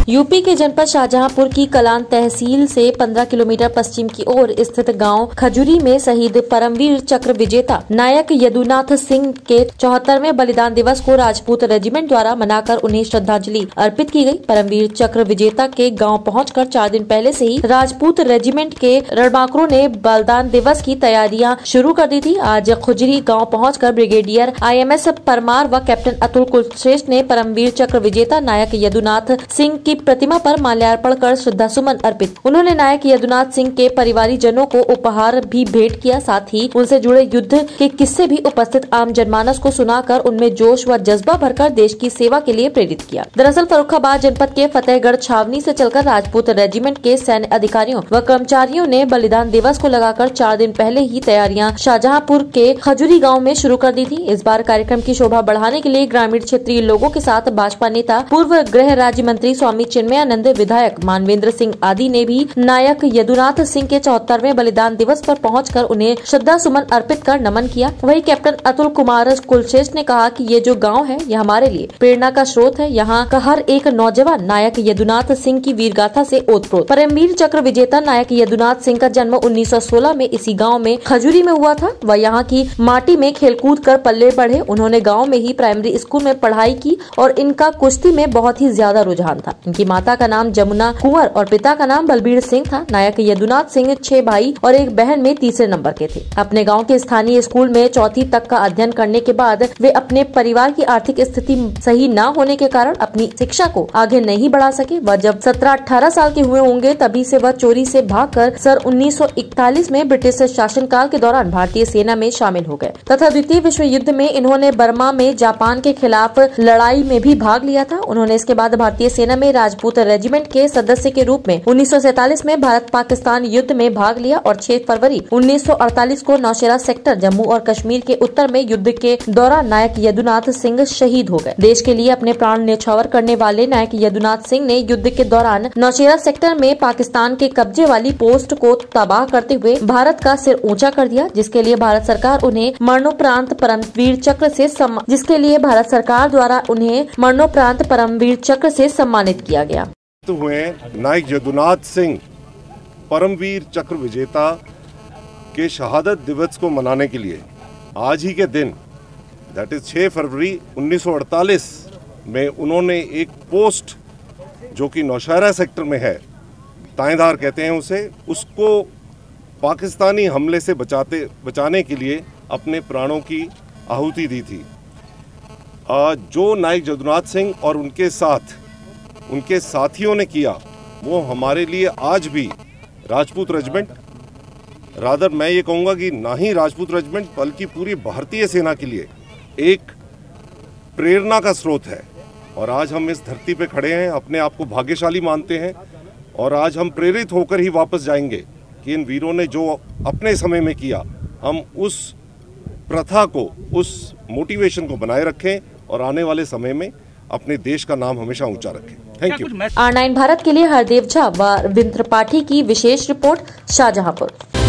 UP के जनपद शाहजहांपुर की कलान तहसील से 15 किलोमीटर पश्चिम की ओर स्थित गांव खजुरी में शहीद परमवीर चक्र विजेता नायक यदुनाथ सिंह के 74वें बलिदान दिवस को राजपूत रेजिमेंट द्वारा मनाकर उन्हें श्रद्धांजलि अर्पित की गई। परमवीर चक्र विजेता के गांव पहुंचकर 4 दिन पहले से ही राजपूत रेजिमेंट के रणबांकुरों ने बलिदान दिवस की तैयारियां शुरू कर दी थी। आज खुजरी गांव पहुंचकर ब्रिगेडियर IMS परमार व कैप्टन अतुल कुलश्रेष्ठ ने परमवीर चक्र विजेता नायक यदुनाथ सिंह की प्रतिमा पर माल्यार्पण कर श्रद्धा सुमन अर्पित। उन्होंने नायक यदुनाथ सिंह के परिवारीजनों को उपहार भी भेंट किया। साथ ही उनसे जुड़े युद्ध के किस्से भी उपस्थित आम जनमानस को सुनाकर उनमें जोश व जज्बा भरकर देश की सेवा के लिए प्रेरित किया। दरअसल फर्रुखाबाद जनपद के फतेहगढ़ छावनी से चलकर राजपूत रेजिमेंट के सैन्य अधिकारियों व कर्मचारियों ने बलिदान दिवस को लगाकर 4 दिन पहले ही तैयारियां शाहजहांपुर के खजुरी गाँव में शुरू कर दी थी। इस बार कार्यक्रम की शोभा बढ़ाने के लिए ग्रामीण क्षेत्रीय लोगों के साथ भाजपा नेता पूर्व गृह राज्य मंत्री स्वामी चिन्मयानंद, विधायक मानवेंद्र सिंह आदि ने भी नायक यदुनाथ सिंह के 74वें बलिदान दिवस पर पहुंचकर उन्हें श्रद्धा सुमन अर्पित कर नमन किया। वहीं कैप्टन अतुल कुमार कुलश्रेष्ठ ने कहा कि ये जो गांव है यह हमारे लिए प्रेरणा का स्रोत है। यहाँ का हर एक नौजवान नायक यदुनाथ सिंह की वीरगाथा से ओतप्रोत। परमवीर चक्र विजेता नायक यदुनाथ सिंह का जन्म 1916 में इसी गाँव में खजुरी में हुआ था। वह यहाँ की माटी में खेलकूद कर पल्ले बढ़े। उन्होंने गाँव में ही प्राइमरी स्कूल में पढ़ाई की और इनका कुश्ती में बहुत ही ज्यादा रुझान था। इनकी माता का नाम जमुना कुंवर और पिता का नाम बलबीर सिंह था। नायक यदुनाथ सिंह 6 भाई और एक बहन में तीसरे नंबर के थे। अपने गांव के स्थानीय स्कूल में 4वीं तक का अध्ययन करने के बाद वे अपने परिवार की आर्थिक स्थिति सही न होने के कारण अपनी शिक्षा को आगे नहीं बढ़ा सके। वह जब 17-18 साल के हुए होंगे तभी से वह चोरी से भागकर सन 1941 में ब्रिटिश शासनकाल के दौरान भारतीय सेना में शामिल हो गए तथा द्वितीय विश्व युद्ध में इन्होंने बर्मा में जापान के खिलाफ लड़ाई में भी भाग लिया था। उन्होंने इसके बाद भारतीय सेना में राजपूत रेजिमेंट के सदस्य के रूप में 1947 में भारत पाकिस्तान युद्ध में भाग लिया और 6 फरवरी 1948 को नौशेरा सेक्टर जम्मू और कश्मीर के उत्तर में युद्ध के दौरान नायक यदुनाथ सिंह शहीद हो गए। देश के लिए अपने प्राण न्यौछावर करने वाले नायक यदुनाथ सिंह ने युद्ध के दौरान नौशेरा सेक्टर में पाकिस्तान के कब्जे वाली पोस्ट को तबाह करते हुए भारत का सिर ऊंचा कर दिया, जिसके लिए भारत सरकार उन्हें मरणोपरांत परमवीर चक्र से सम्मानित किया गया। हुए नायक यदुनाथ सिंह परमवीर चक्र विजेता के शहादत दिवस को मनाने के लिए आज ही के दिन दैट इज 6 फरवरी 1948 में उन्होंने एक पोस्ट जो कि नौशेरा सेक्टर में है, ताएदार कहते हैं उसे, उसको पाकिस्तानी हमले से बचाने के लिए अपने प्राणों की आहुति दी थी। जो नायक यदुनाथ सिंह और उनके साथियों ने किया वो हमारे लिए आज भी राजपूत रेजिमेंट, रादर मैं ये कहूँगा कि ना ही राजपूत रेजिमेंट बल्कि पूरी भारतीय सेना के लिए एक प्रेरणा का स्रोत है। और आज हम इस धरती पे खड़े हैं, अपने आप को भाग्यशाली मानते हैं और आज हम प्रेरित होकर ही वापस जाएंगे कि इन वीरों ने जो अपने समय में किया, हम उस प्रथा को, उस मोटिवेशन को बनाए रखें और आने वाले समय में अपने देश का नाम हमेशा ऊंचा रखें। Thank you. R9 भारत के लिए हरदेव झा व रविंद्र त्रिपाठी की विशेष रिपोर्ट शाहजहांपुर।